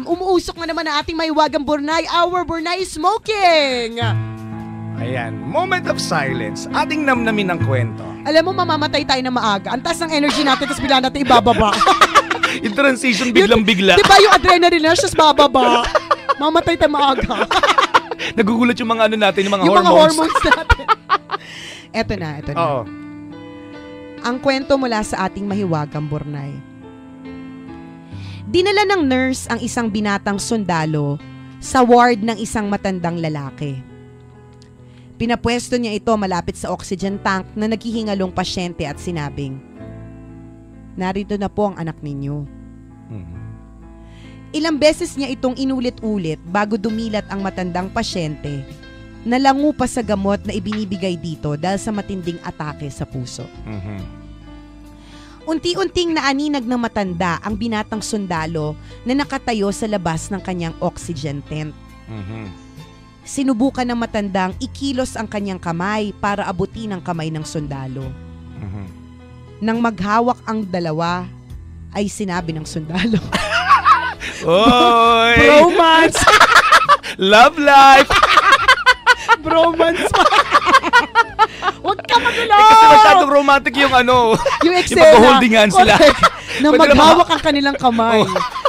umuusok na naman ang ating maiwagang Burnay. Our Burnay Smoking! Ayan, moment of silence. Ating namnamin ang kwento. Alam mo, mamamatay tayo na maaga. Ang taas ng energy natin, tapos bigla natin ibababa. Yung transition biglang-bigla. Di ba yung adrenaline rush, tapos bababa? Mamatay tayo maaga. Nagugulat yung mga ano natin, yung mga yung hormones. Mga hormones natin. Eto na. Oo. Ang kwento mula sa ating mahiwagang Burnay. Dinala ng nurse ang isang binatang sundalo sa ward ng isang matandang lalaki. Pinapwesto niya ito malapit sa oxygen tank na naghihingalong pasyente at sinabing, "Narito na po ang anak ninyo." Ilang beses niya itong inulit-ulit bago dumilat ang matandang pasyente, nalangu pa sa gamot na ibinibigay dito dahil sa matinding atake sa puso. Unti-unting naaninag ng matanda ang binatang sundalo na nakatayo sa labas ng kanyang oxygen tent. Sinubukan ng matandang ikilos ang kanyang kamay para abutin ang kamay ng sundalo. Nang maghawak ang dalawa, ay sinabi ng sundalo, Oy! "Bromance! Love life! Bromance pa! Huwag ka magulo!" Kasi masyadong romantic yung ano. Yung Yung eksena. pagkaholdingan sila. Nang Pwede maghawak ang kanilang kamay.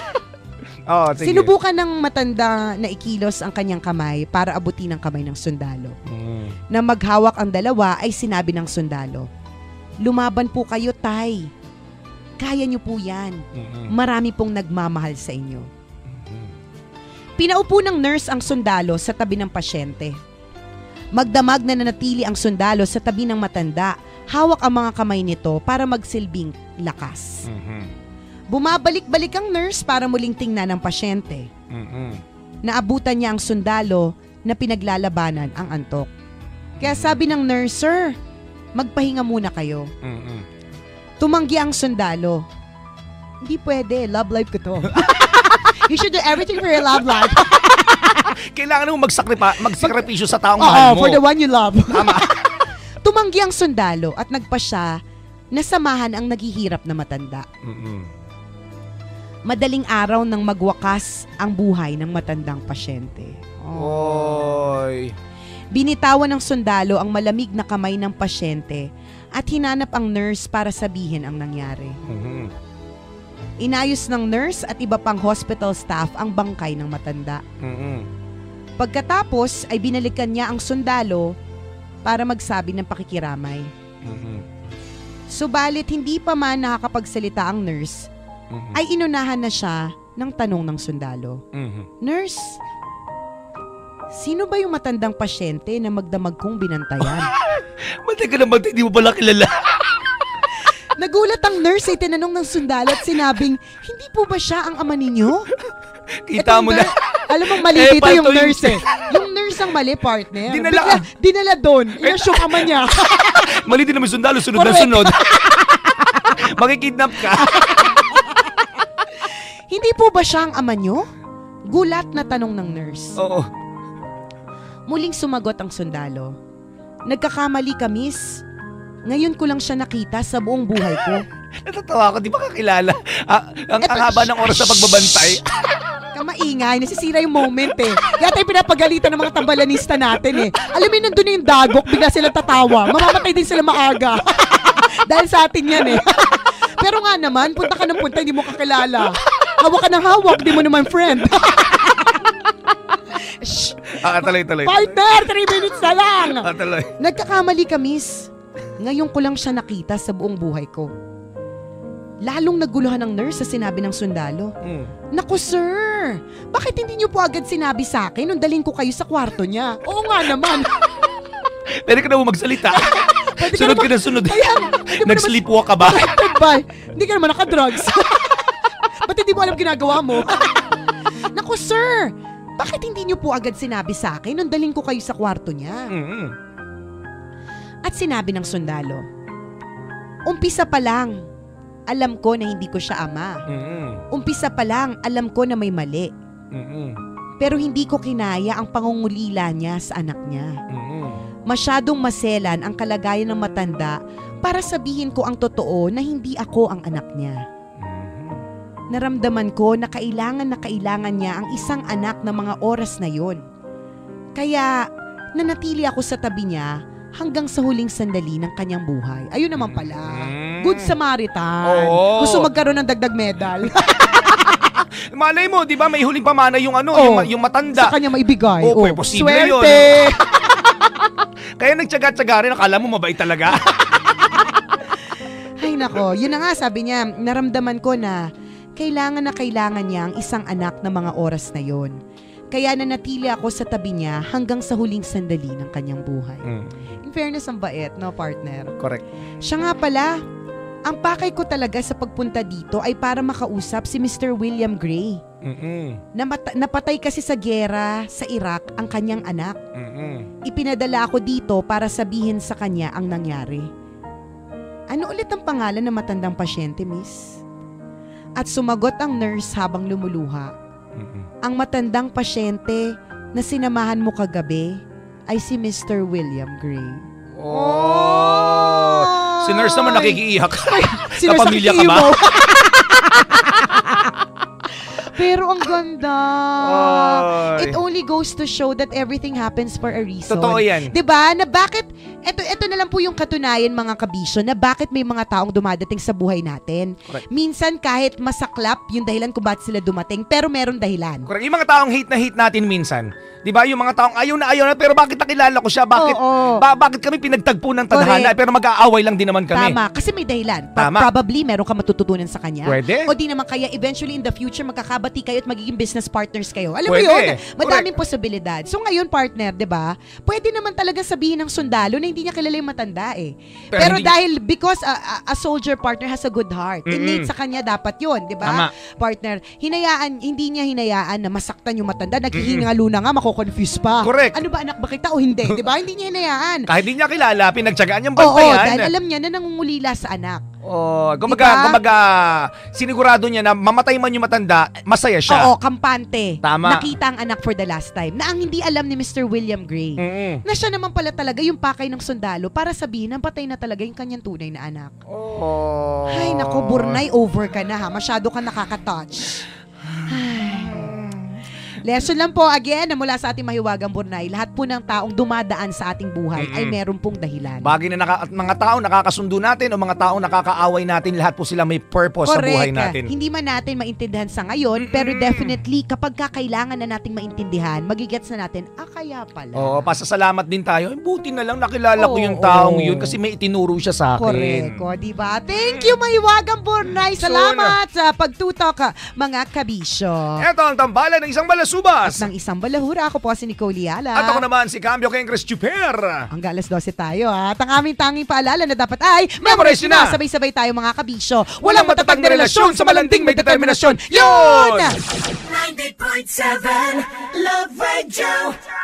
Sige. Sinubukan ng matanda na ikilos ang kanyang kamay para abutin ang kamay ng sundalo. Nang maghawak ang dalawa ay sinabi ng sundalo, "Lumaban po kayo, tay. Kaya niyo po yan. Marami pong nagmamahal sa inyo." Pinaupo ng nurse ang sundalo sa tabi ng pasyente. Magdamag na nanatili ang sundalo sa tabi ng matanda. Hawak ang mga kamay nito para magsilbing lakas. Bumabalik-balik ang nurse para muling tingnan ang pasyente. Naabutan niya ang sundalo na pinaglalabanan ang antok. Kaya sabi ng nurse, "Sir, magpahinga muna kayo." Tumanggi ang sundalo. "Hindi pwede, love life ko to." You should do everything for your love life. Kailangan mo magsakripisyo sa taong mahal mo. For the one you love. Tama. Tumanggi ang sundalo at nagpasya na samahan ang naghihirap na matanda. Madaling araw nang magwakas ang buhay ng matandang pasyente. Oy. Binitawan ng sundalo ang malamig na kamay ng pasyente at hinanap ang nurse para sabihin ang nangyari. Inayos ng nurse at iba pang hospital staff ang bangkay ng matanda. Pagkatapos ay binalikan niya ang sundalo para magsabi ng pakikiramay. Subalit hindi pa man nakakapagsalita ang nurse, ay inunahan na siya ng tanong ng sundalo. "Nurse, sino ba yung matandang pasyente na magdamag kong binantayan?" Matay ka naman, hindi mo pala kilala. Nagulat ang nurse ay tinanong ng sundalo at sinabing, "Hindi po ba siya ang ama ninyo?" Kita mo na. Alam mo, mali dito yung nurse eh. Yung nurse ang mali, partner. Dinala doon. Inasyong ama niya. Mali din naman sundalo, sunod na sunod. Makikidnap ka. "Hindi po ba siya ang ama nyo?" Gulat na tanong ng nurse. Oo. Muling sumagot ang sundalo, "Nagkakamali ka, miss. Ngayon ko lang siya nakita sa buong buhay ko." Natatawa ako, di ba kakilala? Ang haba ng oras sa pagbabantay. Kamaingay, nasisira yung moment eh. Kaya tayo pinapagalitan ng mga tambalanista natin eh. Alam mo, nandun na yung dagok, bigla sila tatawa. Mamamatay din sila maaga. Dahil sa atin yan eh. Pero nga naman, punta ka ng punta, hindi mo kakilala. Hawak ka ng hawak, di mo naman friend. Shh! Tuloy. Partner, 3 minutes na lang. Tuloy. "Nagkakamali ka, miss. Ngayon ko lang siya nakita sa buong buhay ko." Lalong naguluhan ng nurse sa sinabi ng sundalo. "Naku sir, bakit hindi niyo po agad sinabi sa akin nung dalhin ko kayo sa kwarto niya?" "Oo nga naman." Pwede ka na mo magsalita. Sunod ka na sunod. Nag-sleepwalk ka ba? Hindi ka naman naka-drugs. Ba't hindi mo alam ginagawa mo? "Naku sir, bakit hindi niyo po agad sinabi sa akin nung dalhin ko kayo sa kwarto niya?" At sinabi ng sundalo, "Umpisa pa lang, alam ko na hindi ko siya ama. Umpisa pa lang, alam ko na may mali. Pero hindi ko kinaya ang pangungulila niya sa anak niya. Masyadong maselan ang kalagayan ng matanda para sabihin ko ang totoo na hindi ako ang anak niya. naramdaman ko na kailangan niya ang isang anak ng mga oras na yon. Kaya nanatili ako sa tabi niya hanggang sa huling sandali ng kanyang buhay. Ayun naman pala. Good Samaritan. Oo. Gusto magkaroon ng dagdag medal. Malay mo, di ba, may huling pamana yung yung matanda. Sa kanya maibigay. Oo, posible yun. Swerte! Kaya nagtsaga-tsaga rin, akala mo mabait talaga. Ay nako, yun na nga sabi niya, naramdaman ko na kailangan niya ang isang anak na mga oras na yon. Kaya nanatili ako sa tabi niya hanggang sa huling sandali ng kanyang buhay. In fairness, ang bait, no, partner? Correct. Siya nga pala, ang pakay ko talaga sa pagpunta dito ay para makausap si Mr. William Gray. Napatay kasi sa giyera sa Iraq ang kanyang anak. Ipinadala ako dito para sabihin sa kanya ang nangyari. Ano ulit ang pangalan ng matandang pasyente, miss? At sumagot ang nurse habang lumuluha. Ang matandang pasyente na sinamahan mo kagabi ay si Mr. William Gray. Oh! Si nurse naman nakikiiyak. Si nurse pamilya ka ba? Pero ang ganda. It only goes to show that everything happens for a reason. Totoo yan. Diba? Na bakit, ito na lang po yung katunayan mga kabisyo, na bakit may mga taong dumadating sa buhay natin. Correct. Minsan kahit masaklap yung dahilan kung bakit sila dumating, pero meron dahilan. Correct. Yung mga taong hate na hate natin minsan, di ba? Yung mga taong ayaw na, pero bakit nakilala ko siya? Bakit, bakit kami pinagtagpo ng tadhana? Pero mag-aaway lang din naman kami. Tama. Kasi may dahilan. Tama. Probably meron ka matututunan sa kanya. Pwede. O di naman kaya eventually in the future magkakabati kayo at magiging business partners kayo. Alam Pwede. mo yun? Madaming posibilidad. So ngayon, partner, di ba? Pwede naman talaga sabihin ng sundalo na hindi niya kilala yung matanda eh. Pero dahil because a soldier partner has a good heart. Innate sa kanya dapat yun, di ba? Partner, hindi niya hinayaan na masaktan yung matanda. Naghihingalo na nga, mako-confuse pa. Correct. Ano ba, anak ba kita o hindi? Di ba? Hindi niya hinayaan. Kahit hindi niya kilala, pinagtsagaan niyang bantayan. Oo, dahil alam niya na nangungulila sa anak. Kumbaga, sinigurado niya na mamatay man yung matanda, masaya siya. Oo, kampante. Tama. Nakita ang anak for the last time. Na ang hindi alam ni Mr. William Gray, na siya naman pala talaga yung pakay ng sundalo para sabihin na patay na talaga yung kanyang tunay na anak. Ay, nako, Burnay, over ka na ha. Masyado ka nakaka-touch. Lesson lang po again na mula sa ating mahiwagang Burnay, lahat po ng taong dumadaan sa ating buhay ay meron pong dahilan. Bagay na mga taong nakakasundo natin o mga taong nakakaaway natin, lahat po sila may purpose sa buhay natin. Hindi man natin maintindihan sa ngayon, pero definitely kapag kailangan na nating maintindihan, magigets na natin, kaya pala. Oo, pasasalamat din tayo. Buti na lang nakilala ko yung taong yun kasi may itinuro siya sa akin. Correct, di ba? Thank you, mahiwagang Burnay. Salamat sa pagtutok, mga kabisyo. Ito ang tambalan ng isang balasubas. At ng isang balahura, ako po si Nicole Yala. At ako naman si Cambio Kengres Chuper. Hanggang alas 12 tayo ha. At ang aming tanging paalala na dapat ay memorize nyo na. Sabay-sabay tayo mga kabisyo. Walang matatag na relasyon sa malanding may determinasyon. Yun! 90.7 Love Radio.